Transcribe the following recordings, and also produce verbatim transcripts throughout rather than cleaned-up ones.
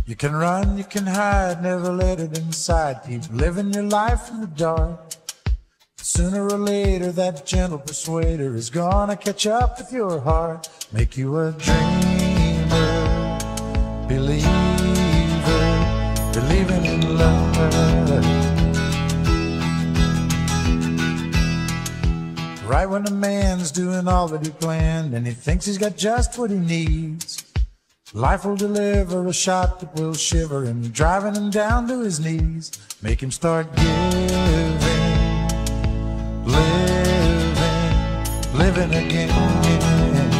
You can run, you can hide, never let it inside. Keep living your life in the dark. Sooner or later, that gentle persuader is gonna catch up with your heart. Make you a dreamer, believer, believing in love. Right when a man's doing all that he planned and he thinks he's got just what he needs, life will deliver a shot that will shiver him, driving him down to his knees. Make him start giving, living, living again.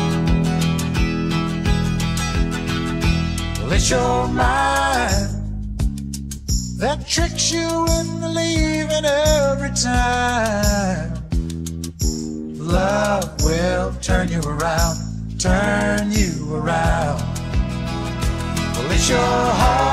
Well, it's your mind that tricks you into leaving every time. Love will turn you around, turn you around. Well, it's your heart